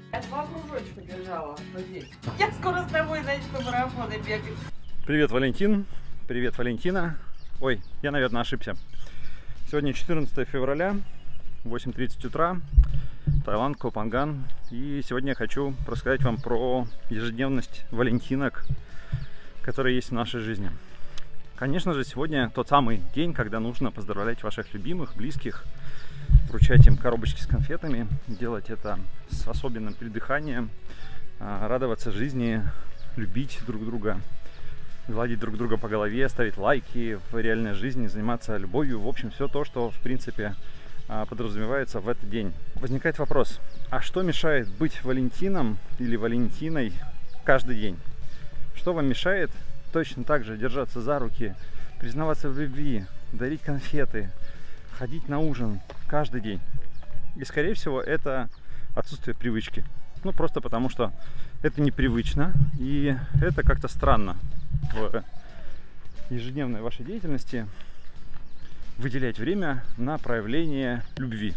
Я 2 кружочка держала вот здесь. Я скоро с тобой, значит, по марафону бегать. Привет, Валентин. Привет, Валентина. Ой, я, наверное, ошибся. Сегодня 14 февраля, 8:30 утра, Таиланд, Коh Phangan. И сегодня я хочу рассказать вам про ежедневность валентинок, которые есть в нашей жизни. Конечно же, сегодня тот самый день, когда нужно поздравлять ваших любимых, близких, вручать им коробочки с конфетами, делать это с особенным придыханием, радоваться жизни, любить друг друга, гладить друг друга по голове, ставить лайки в реальной жизни, заниматься любовью. В общем, все то, что, в принципе, подразумевается в этот день. Возникает вопрос, а что мешает быть Валентином или Валентиной каждый день? Что вам мешает точно так же держаться за руки, признаваться в любви, дарить конфеты, ходить на ужин каждый день? И, скорее всего, это отсутствие привычки. Ну, просто потому что это непривычно, и это как-то странно в ежедневной вашей деятельности выделять время на проявление любви.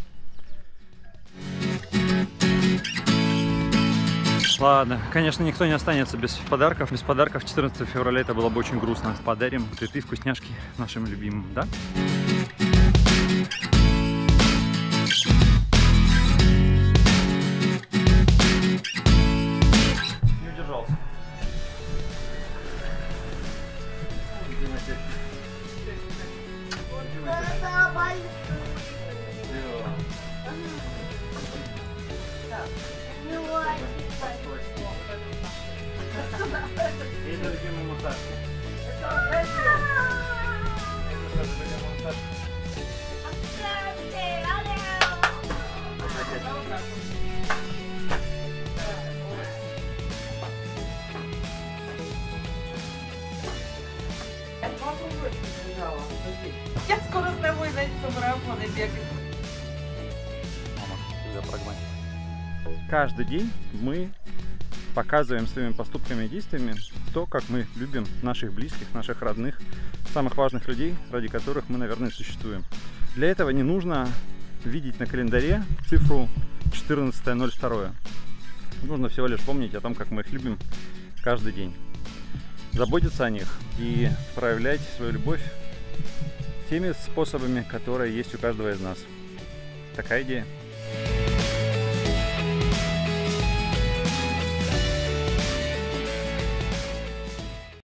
Ладно, конечно, никто не останется без подарков. Без подарков 14 февраля это было бы очень грустно. Подарим цветы, вкусняшки нашим любимым, да? Не удержался. Это любимый массаж. Я 2 кружочка держала вот здесь. Я скоро с тобой, значит, по марафону бегать. Мама, я прагматик. Каждый день мы показываем своими поступками и действиями то, как мы любим наших близких, наших родных, самых важных людей, ради которых мы, наверное, существуем. Для этого не нужно видеть на календаре цифру 14.02. Нужно всего лишь помнить о том, как мы их любим каждый день. Заботиться о них и проявлять свою любовь теми способами, которые есть у каждого из нас. Такая идея.